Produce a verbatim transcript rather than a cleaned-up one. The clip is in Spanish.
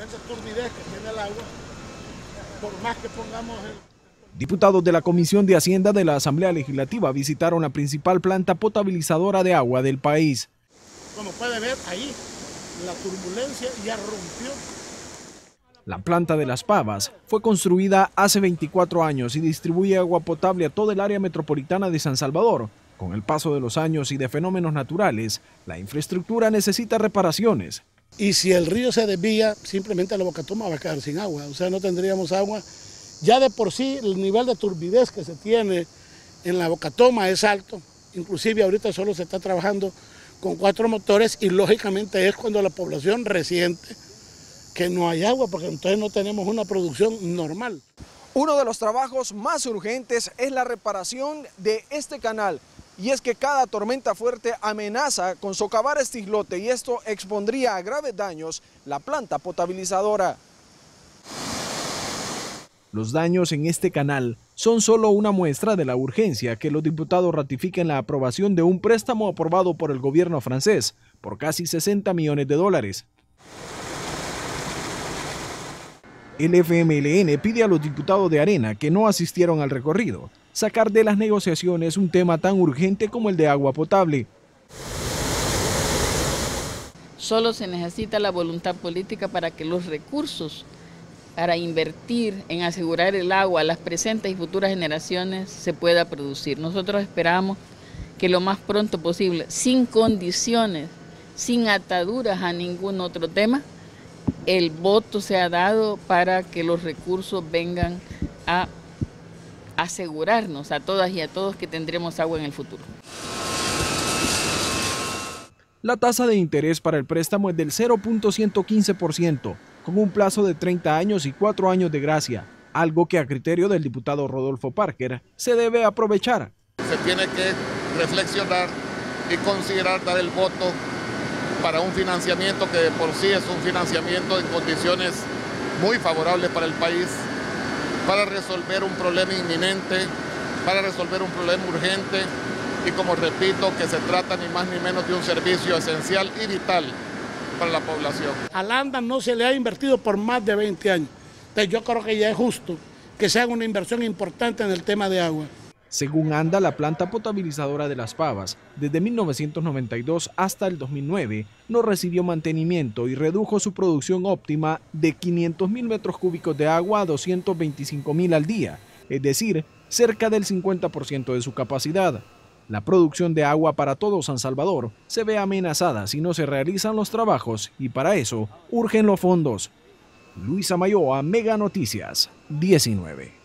nivel de turbidez que tiene el agua, por más que pongamos el... Diputados de la Comisión de Hacienda de la Asamblea Legislativa visitaron la principal planta potabilizadora de agua del país. Como puede ver ahí, la turbulencia ya rompió. La planta de Las Pavas fue construida hace veinticuatro años y distribuye agua potable a toda el área metropolitana de San Salvador. Con el paso de los años y de fenómenos naturales, la infraestructura necesita reparaciones. Y si el río se desvía, simplemente la Bocatoma va a quedar sin agua, o sea, no tendríamos agua. Ya de por sí el nivel de turbidez que se tiene en la Bocatoma es alto, inclusive ahorita solo se está trabajando con cuatro motores y lógicamente es cuando la población resiente que no hay agua, porque entonces no tenemos una producción normal. Uno de los trabajos más urgentes es la reparación de este canal, y es que cada tormenta fuerte amenaza con socavar este islote y esto expondría a graves daños la planta potabilizadora. Los daños en este canal son solo una muestra de la urgencia que los diputados ratifiquen la aprobación de un préstamo aprobado por el gobierno francés por casi sesenta millones de dólares. El F M L N pide a los diputados de Arena que no asistieron al recorrido sacar de las negociaciones un tema tan urgente como el de agua potable. Solo se necesita la voluntad política para que los recursos para invertir en asegurar el agua a las presentes y futuras generaciones se pueda producir. Nosotros esperamos que lo más pronto posible, sin condiciones, sin ataduras a ningún otro tema, el voto sea dado para que los recursos vengan a asegurarnos a todas y a todos que tendremos agua en el futuro. La tasa de interés para el préstamo es del cero punto ciento quince por ciento, con un plazo de treinta años y cuatro años de gracia, algo que a criterio del diputado Rodolfo Parker se debe aprovechar. Se tiene que reflexionar y considerar dar el voto para un financiamiento que de por sí es un financiamiento en condiciones muy favorables para el país, para resolver un problema inminente, para resolver un problema urgente y, como repito, que se trata ni más ni menos de un servicio esencial y vital para la población. Al ANDA no se le ha invertido por más de veinte años, entonces yo creo que ya es justo que se haga una inversión importante en el tema de agua. Según ANDA, la planta potabilizadora de Las Pavas, desde mil novecientos noventa y dos hasta el dos mil nueve, no recibió mantenimiento y redujo su producción óptima de quinientos mil metros cúbicos de agua a doscientos veinticinco mil al día, es decir, cerca del cincuenta por ciento de su capacidad. La producción de agua para todo San Salvador se ve amenazada si no se realizan los trabajos y para eso urgen los fondos. Luisa Mayoa, Mega Noticias, diecinueve.